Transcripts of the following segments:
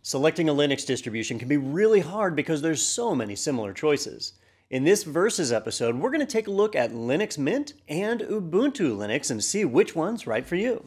Selecting a Linux distribution can be really hard because there's so many similar choices. In this Versus episode, we're going to take a look at Linux Mint and Ubuntu Linux and see which one's right for you.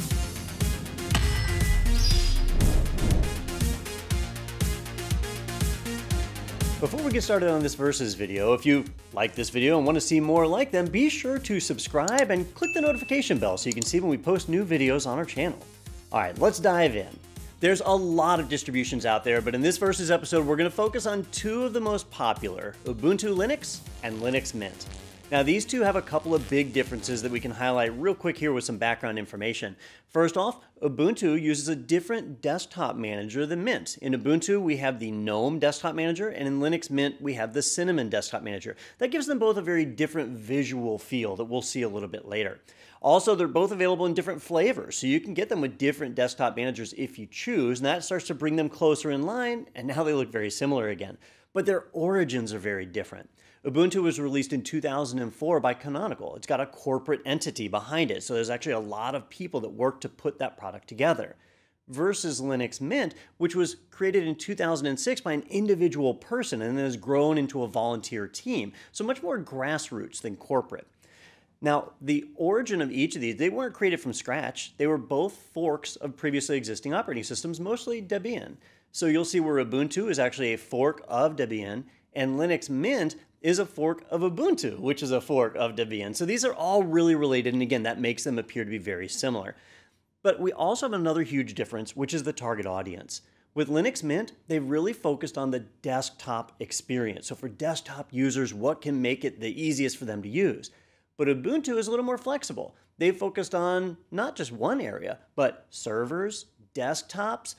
Before we get started on this Versus video, if you like this video and want to see more like them, be sure to subscribe and click the notification bell so you can see when we post new videos on our channel. Alright, let's dive in. There's a lot of distributions out there, but in this Versus episode, we're going to focus on two of the most popular, Ubuntu Linux and Linux Mint. Now, these two have a couple of big differences that we can highlight real quick here with some background information. First off, Ubuntu uses a different desktop manager than Mint. In Ubuntu, we have the GNOME desktop manager, and in Linux Mint, we have the Cinnamon desktop manager. That gives them both a very different visual feel that we'll see a little bit later. Also, they're both available in different flavors, so you can get them with different desktop managers if you choose, and that starts to bring them closer in line, and now they look very similar again. But their origins are very different. Ubuntu was released in 2004 by Canonical. It's got a corporate entity behind it, so there's actually a lot of people that work to put that product together. Versus Linux Mint, which was created in 2006 by an individual person and then has grown into a volunteer team, so much more grassroots than corporate. Now, the origin of each of these, they weren't created from scratch. They were both forks of previously existing operating systems, mostly Debian. So you'll see where Ubuntu is actually a fork of Debian, and Linux Mint is a fork of Ubuntu, which is a fork of Debian. So these are all really related, and again, that makes them appear to be very similar. But we also have another huge difference, which is the target audience. With Linux Mint, they've really focused on the desktop experience. So for desktop users, what can make it the easiest for them to use? But Ubuntu is a little more flexible. They've focused on not just one area, but servers, desktops,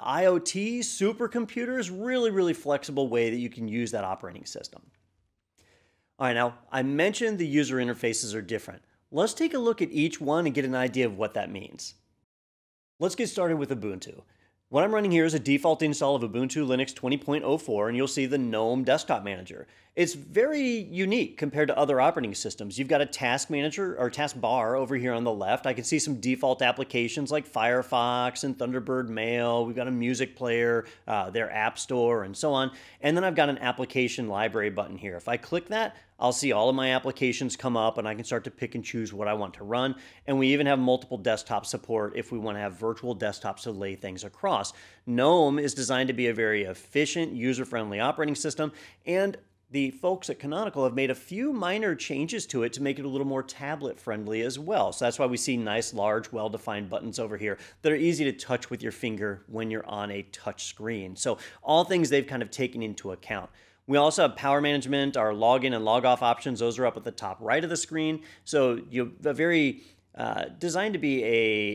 IoT, supercomputers, really flexible way that you can use that operating system. All right, now I mentioned the user interfaces are different. Let's take a look at each one and get an idea of what that means. Let's get started with Ubuntu. What I'm running here is a default install of Ubuntu Linux 20.04, and you'll see the GNOME desktop manager. It's very unique compared to other operating systems. You've got a task manager or task bar over here on the left. I can see some default applications like Firefox and Thunderbird Mail. We've got a music player, their app store, and so on. And then I've got an application library button here. If I click that, I'll see all of my applications come up and I can start to pick and choose what I want to run. And we even have multiple desktop support if we want to have virtual desktops to lay things across. GNOME is designed to be a very efficient, user-friendly operating system, and the folks at Canonical have made a few minor changes to it to make it a little more tablet-friendly as well. So that's why we see nice, large, well-defined buttons over here that are easy to touch with your finger when you're on a touch screen. So all things they've kind of taken into account. We also have power management, our login and log off options. Those are up at the top right of the screen. So you're very designed to be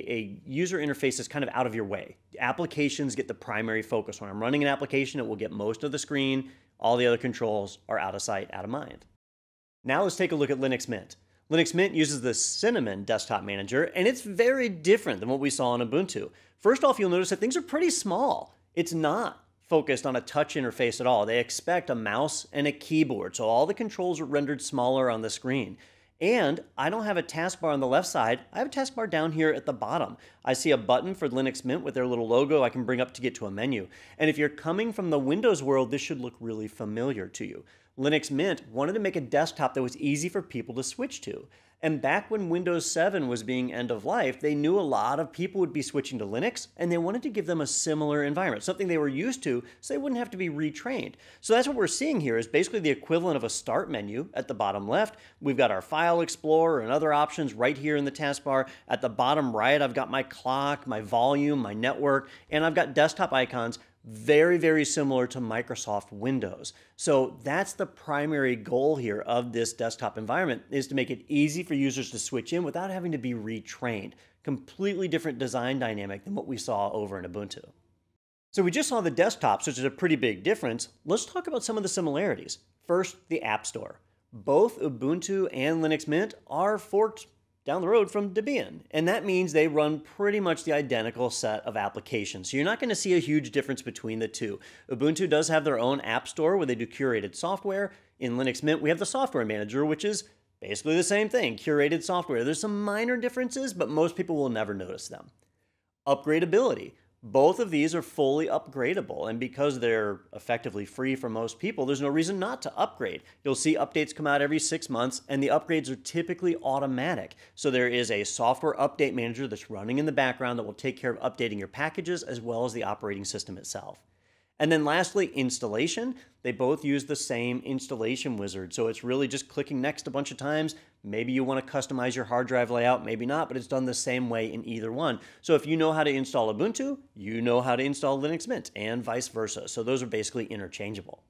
a user interface that's kind of out of your way. Applications get the primary focus. When I'm running an application, it will get most of the screen. All the other controls are out of sight, out of mind. Now let's take a look at Linux Mint. Linux Mint uses the Cinnamon desktop manager, and it's very different than what we saw on Ubuntu. First off, you'll notice that things are pretty small. It's not focused on a touch interface at all. They expect a mouse and a keyboard, so all the controls are rendered smaller on the screen. And I don't have a taskbar on the left side. I have a taskbar down here at the bottom. I see a button for Linux Mint with their little logo I can bring up to get to a menu. And if you're coming from the Windows world, this should look really familiar to you. Linux Mint wanted to make a desktop that was easy for people to switch to. And back when Windows 7 was being end of life, they knew a lot of people would be switching to Linux, and they wanted to give them a similar environment, something they were used to, so they wouldn't have to be retrained. So that's what we're seeing here is basically the equivalent of a start menu at the bottom left. We've got our file explorer and other options right here in the taskbar. At the bottom right, I've got my clock, my volume, my network, and I've got desktop icons. Very similar to Microsoft Windows. So that's the primary goal here of this desktop environment, is to make it easy for users to switch in without having to be retrained. Completely different design dynamic than what we saw over in Ubuntu. So we just saw the desktops, which is a pretty big difference. Let's talk about some of the similarities. First, the App Store. Both Ubuntu and Linux Mint are forked down the road from Debian. And that means they run pretty much the identical set of applications. So you're not going to see a huge difference between the two. Ubuntu does have their own app store where they do curated software. In Linux Mint, we have the software manager, which is basically the same thing, curated software. There's some minor differences, but most people will never notice them. Upgradability. Both of these are fully upgradable, and because they're effectively free for most people, there's no reason not to upgrade. You'll see updates come out every 6 months, and the upgrades are typically automatic. So there is a software update manager that's running in the background that will take care of updating your packages as well as the operating system itself. And then lastly, installation. They both use the same installation wizard. So it's really just clicking next a bunch of times. Maybe you want to customize your hard drive layout, maybe not, but it's done the same way in either one. So if you know how to install Ubuntu, you know how to install Linux Mint and vice versa. So those are basically interchangeable.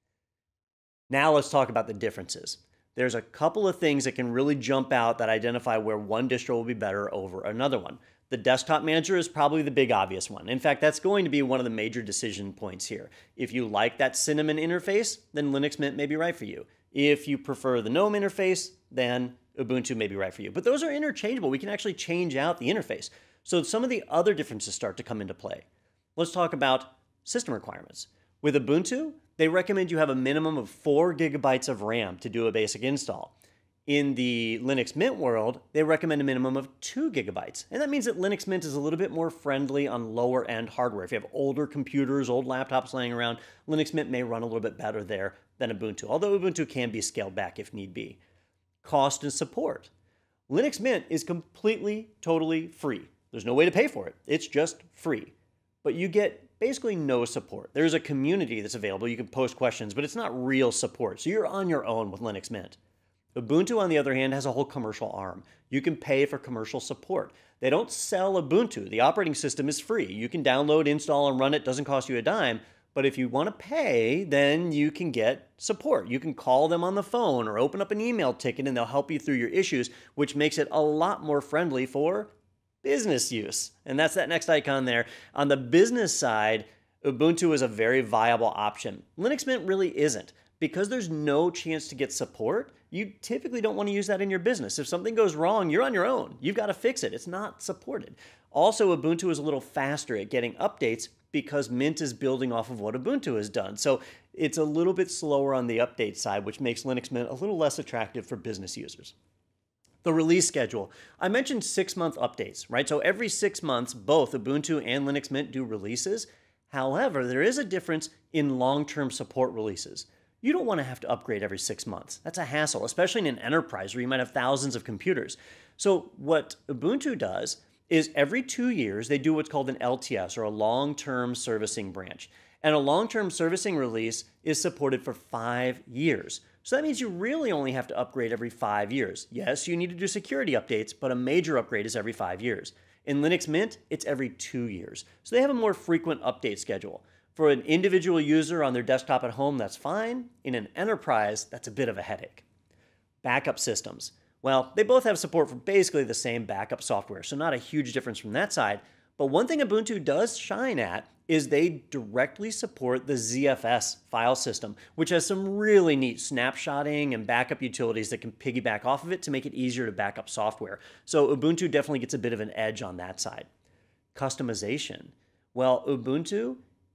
Now let's talk about the differences. There's a couple of things that can really jump out that identify where one distro will be better over another one. The desktop manager is probably the big obvious one. In fact, that's going to be one of the major decision points here. If you like that cinnamon interface, then Linux Mint may be right for you. If you prefer the GNOME interface, then Ubuntu may be right for you. But those are interchangeable. We can actually change out the interface. So some of the other differences start to come into play. Let's talk about system requirements. With Ubuntu, they recommend you have a minimum of 4 GB of RAM to do a basic install. In the Linux Mint world, they recommend a minimum of 2 GB. And that means that Linux Mint is a little bit more friendly on lower end hardware. If you have older computers, old laptops laying around, Linux Mint may run a little bit better there than Ubuntu, although Ubuntu can be scaled back if need be. Cost and support. Linux Mint is completely, totally free. There's no way to pay for it. It's just free. But you get basically no support. There's a community that's available. You can post questions, but it's not real support. So you're on your own with Linux Mint. Ubuntu, on the other hand, has a whole commercial arm. You can pay for commercial support. They don't sell Ubuntu. The operating system is free. You can download, install, and run it. It doesn't cost you a dime. But if you want to pay, then you can get support. You can call them on the phone or open up an email ticket, and they'll help you through your issues, which makes it a lot more friendly for business use. And that's that next icon there. On the business side, Ubuntu is a very viable option. Linux Mint really isn't. Because there's no chance to get support, you typically don't want to use that in your business. If something goes wrong, you're on your own. You've got to fix it. It's not supported. Also, Ubuntu is a little faster at getting updates because Mint is building off of what Ubuntu has done. So it's a little bit slower on the update side, which makes Linux Mint a little less attractive for business users. The release schedule. I mentioned 6-month updates, right? So every 6 months, both Ubuntu and Linux Mint do releases. However, there is a difference in long-term support releases. You don't want to have to upgrade every 6 months. That's a hassle, especially in an enterprise where you might have thousands of computers. So what Ubuntu does is every 2 years, they do what's called an LTS, or a long-term servicing branch. And a long-term servicing release is supported for 5 years. So that means you really only have to upgrade every 5 years. Yes, you need to do security updates, but a major upgrade is every 5 years. In Linux Mint, it's every 2 years. So they have a more frequent update schedule. For an individual user on their desktop at home, that's fine. In an enterprise, that's a bit of a headache. Backup systems. Well, they both have support for basically the same backup software, so not a huge difference from that side. But one thing Ubuntu does shine at is they directly support the ZFS file system, which has some really neat snapshotting and backup utilities that can piggyback off of it to make it easier to back up software. So Ubuntu definitely gets a bit of an edge on that side. Customization. Well, Ubuntu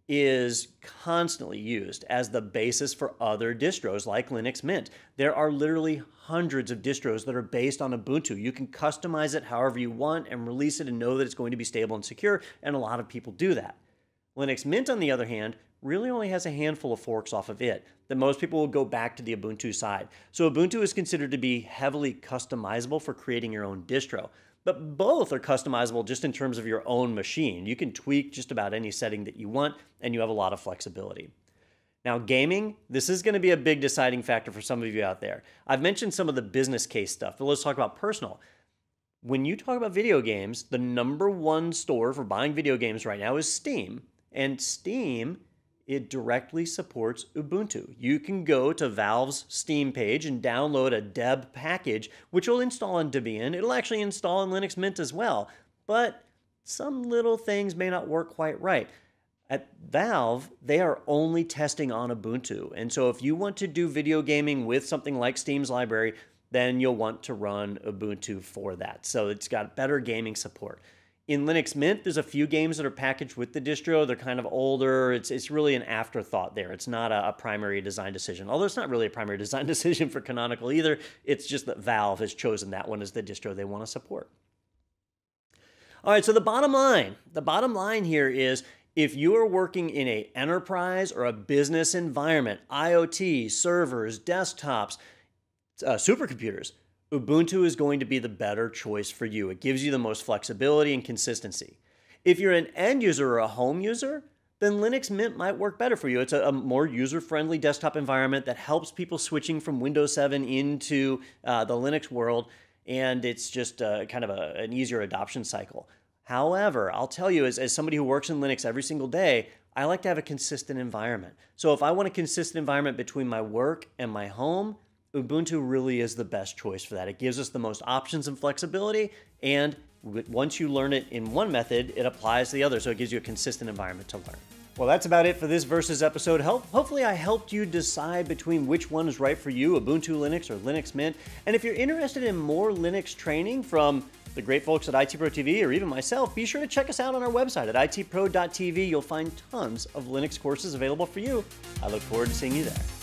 is constantly used as the basis for other distros like Linux Mint. There are literally hundreds of distros that are based on Ubuntu. You can customize it however you want and release it and know that it's going to be stable and secure, and a lot of people do that. Linux Mint, on the other hand, really only has a handful of forks off of it, that most people will go back to the Ubuntu side. So Ubuntu is considered to be heavily customizable for creating your own distro. But both are customizable just in terms of your own machine. You can tweak just about any setting that you want, and you have a lot of flexibility. Now, gaming, this is going to be a big deciding factor for some of you out there. I've mentioned some of the business case stuff, but let's talk about personal. When you talk about video games, the #1 store for buying video games right now is Steam. And Steam, it directly supports Ubuntu. You can go to Valve's Steam page and download a deb package, which will install on Debian. It'll actually install in Linux Mint as well, but some little things may not work quite right. At Valve, they are only testing on Ubuntu. And so if you want to do video gaming with something like Steam's library, then you'll want to run Ubuntu for that. So it's got better gaming support. In Linux Mint, there's a few games that are packaged with the distro. They're kind of older. It's really an afterthought there. It's not a primary design decision, although it's not really a primary design decision for Canonical either. It's just that Valve has chosen that one as the distro they want to support. All right, so the bottom line here is if you are working in an enterprise or a business environment, IoT, servers, desktops, supercomputers, Ubuntu is going to be the better choice for you. It gives you the most flexibility and consistency. If you're an end user or a home user, then Linux Mint might work better for you. It's a more user-friendly desktop environment that helps people switching from Windows 7 into the Linux world, and it's just kind of an easier adoption cycle. However, I'll tell you, as somebody who works in Linux every single day, I like to have a consistent environment. So if I want a consistent environment between my work and my home, Ubuntu really is the best choice for that. It gives us the most options and flexibility, and once you learn it in one method, it applies to the other, so it gives you a consistent environment to learn. Well, that's about it for this Versus episode. Hopefully I helped you decide between which one is right for you, Ubuntu Linux or Linux Mint. And if you're interested in more Linux training from the great folks at ITProTV or even myself, be sure to check us out on our website at ITPro.tv. You'll find tons of Linux courses available for you. I look forward to seeing you there.